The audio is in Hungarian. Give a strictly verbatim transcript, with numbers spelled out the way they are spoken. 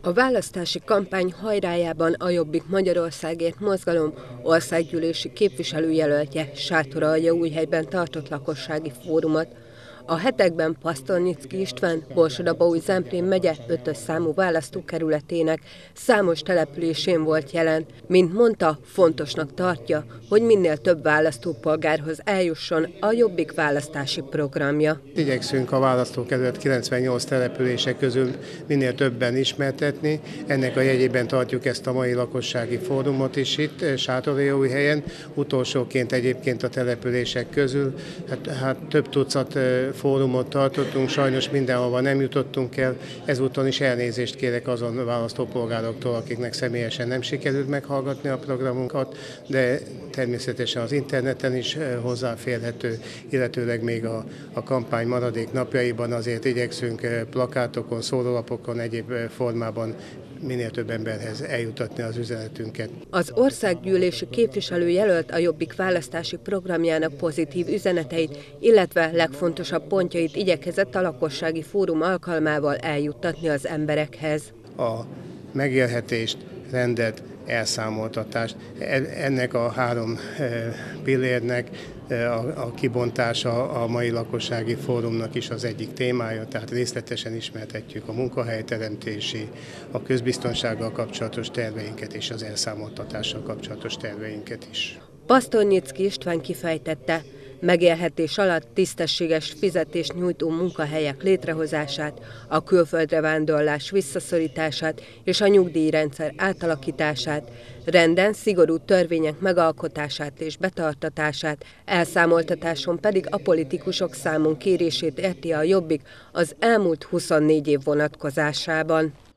A választási kampány hajrájában a Jobbik Magyarországért mozgalom országgyűlési képviselőjelöltje Sátoraljaújhelyben tartott lakossági fórumot. A hetekben Pasztornyicki István Borsod-Abaúj-Zemplén megye ötös számú választókerületének számos településén volt jelen. Mint mondta, fontosnak tartja, hogy minél több választópolgárhoz eljusson a Jobbik választási programja. Igyekszünk a választókerület kilencvennyolc települése közül minél többen ismertetni. Ennek a jegyében tartjuk ezt a mai lakossági fórumot is itt Sátoraljaújhelyen. Utolsóként egyébként a települések közül hát, hát több tucat fórumot tartottunk, sajnos mindenhova nem jutottunk el, ezúton is elnézést kérek azon választópolgároktól, akiknek személyesen nem sikerült meghallgatni a programunkat, de természetesen az interneten is hozzáférhető, illetőleg még a, a kampány maradék napjaiban azért igyekszünk plakátokon, szórólapokon, egyéb formában minél több emberhez eljutatni az üzenetünket. Az országgyűlési képviselőjelölt a Jobbik választási programjának pozitív üzeneteit, illetve legfontosabb pontjait igyekezett a lakossági fórum alkalmával eljuttatni az emberekhez. A megélhetést, rendet, elszámoltatást, ennek a három pillérnek a kibontása a mai lakossági fórumnak is az egyik témája, tehát részletesen ismertetjük a munkahelyteremtési, a közbiztonsággal kapcsolatos terveinket és az elszámoltatással kapcsolatos terveinket is. Pasztornyicki István kifejtette, megélhetés alatt tisztességes fizetést nyújtó munkahelyek létrehozását, a külföldre vándorlás visszaszorítását és a nyugdíjrendszer átalakítását, renden szigorú törvények megalkotását és betartatását, elszámoltatáson pedig a politikusok számon kérését érti a Jobbik az elmúlt huszonnégy év vonatkozásában.